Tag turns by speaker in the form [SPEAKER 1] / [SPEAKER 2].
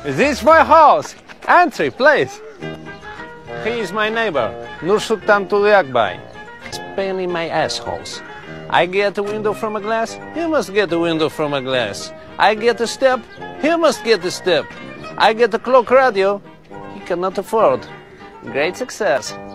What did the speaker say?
[SPEAKER 1] This is my house. Entry, please. He is my neighbor, Nur Sultan Tuliakbay. Spinning my assholes. I get a window from a glass, he must get a window from a glass. I get a step, he must get a step. I get a clock radio, he cannot afford. Great success.